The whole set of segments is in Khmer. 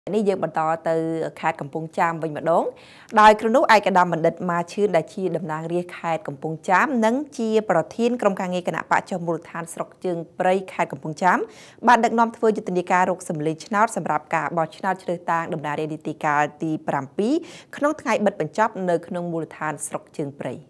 នេះយើងបន្តទៅខេត្តកំពង់ចាមវិញម្ដងដោយគ្រូនោះឯកឧត្តមបណ្ឌិតម៉ាឈឿនដែលជាតំណាងរាស្ត្រខេត្តកំពង់ចាមនិងជាប្រធានក្រុមការងារគណៈបកចុះមូលដ្ឋានស្រុកជើងព្រៃខេត្តកំពង់ចាមបានដឹកនាំធ្វើយុទ្ធនាការរកសម្លេងឆ្នោតសម្រាប់ការបោះឆ្នោតជ្រើសតាំងតំណាងរាស្ត្រនីតិកាលទី7ក្នុងថ្ងៃបិទបញ្ចប់នៅក្នុងមូលដ្ឋានស្រុកជើងព្រៃ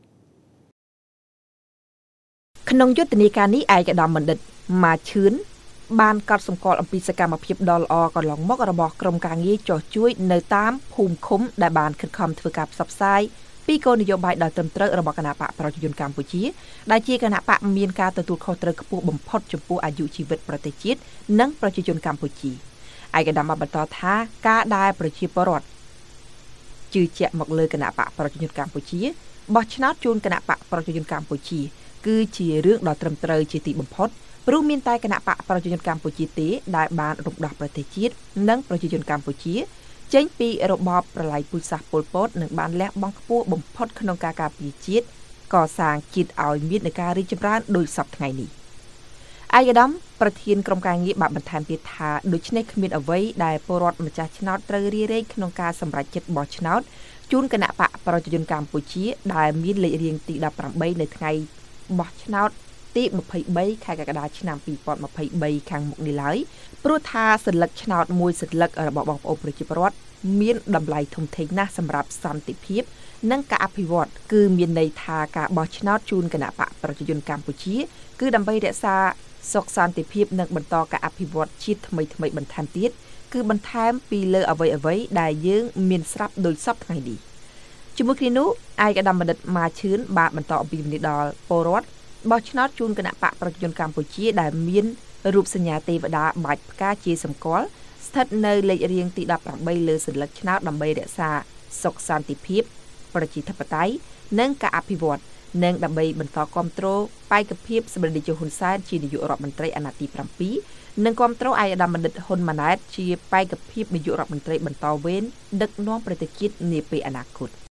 ក្នុងយុទ្ធនាការនេះឯកឧត្តមបណ្ឌិតម៉ាឈឿនបានកត់សម្គាល់អំពីសកម្មភាពដ៏ល្អកន្លងមករបស់ក្រុមការងារចោះជួយនៅតាមភូមិឃុំដែលបានខិតខំធ្វើការផ្សព្វផ្សាយពីគោលនយោបាយដ៏ត្រឹមត្រូវរបស់គណៈបកប្រជាជនកម្ពុជាដែលជាគណៈបកមានការទទួលខុសត្រូវខ្ពស់បំផុតចំពោះអាយុជីវិតប្រទេសជាតិនិងប្រជាជនកម្ពុជាឯកឧត្តមបន្តថាការដែលប្រជាពលរដ្ឋជឿជាក់មកលើគណៈបកប្រជាជនកម្ពុជាបោះឆ្នោតជូនគណៈបកប្រជាជនកម្ពុជាគឺជារឿងដ៏ត្រឹមត្រូវជាទីបំផុតព្រោះមានតែគណៈបកប្រជាជនកម្ពុជាទេដែលបានរំដោះប្រទេសជាតិនិងប្រជាជនកម្ពុជាចេញពីរបបប្រល័យពូជសាសន៍ប៉ុលពតនិងបានលះបង់ខ្ពស់បំផុតក្នុងការការពារជាតិកសាងជាតិឲ្យមាននៃការរីកចម្រើនដោយសពថ្ងៃនេះឯកឧត្តមប្រធានក្រុមការងារបានបន្ថែមទៀតថាដូច្នេះគ្មានអ្វីដែលពលរដ្ឋម្ចាស់ឆ្នោតត្រូវរារែកក្នុងការសម្រេចចិត្តបោះឆ្នោតជូនគណៈបកប្រជាជនកម្ពុជាដែលមានលេខរៀងទី18នៅថ្ងៃបោះឆ្នោតទី23ខែកក្កដាឆ្នាំ2023ខាងមុខនេះឡើយព្រោះថាសន្លឹកឆ្នោតមួយសន្លឹករបស់បងប្អូនប្រជាពលរដ្ឋមានតម្លៃធំធេងណាស់សម្រាប់សន្តិភាពនិងការអភិវឌ្ឍគឺមានន័យថាការបោះឆ្នោតជូនគណៈបកប្រជាជនកម្ពុជាគឺដើម្បីរក្សាសុខសន្តិភាពនិងបន្តការអភិវឌ្ឍជាតិថ្មីៗបន្ថែមទៀតគឺបន្ថែមពីលើអ្វីៗដែលយើងមានស្រាប់ដោយសពថ្ងៃនេះជាមួយគ្នានោះឯកឧត្តមបណ្ឌិតម៉ាឈឿនបានបន្តអំពីជំនឿដល់ពលរដ្ឋបោះឆ្នោតជូនគណៈបកប្រជាជនកម្ពុជាដែលមានរូបសញ្ញាទេវតាបាច់ផ្កាជាសម្គាល់ស្ថិតនៅលេខរៀងទី18លើសន្លឹកឆ្នោតដើម្បីរក្សាសុខសន្តិភាពប្រជាធិបតេយ្យនិងការអភិវឌ្ឍនិងដើម្បីបន្តគាំទ្របេក្ខភាពសម្រាប់នាយកហ៊ុនសែនជានាយករដ្ឋមន្ត្រីអាណត្តិទី7និងគាំទ្រឯកឧត្តមបណ្ឌិតហ៊ុនម៉ាណែតជាបេក្ខភាពនាយករដ្ឋមន្ត្រីបន្តវេនដឹកនាំប្រទេសជាតិនាពេលអនាគត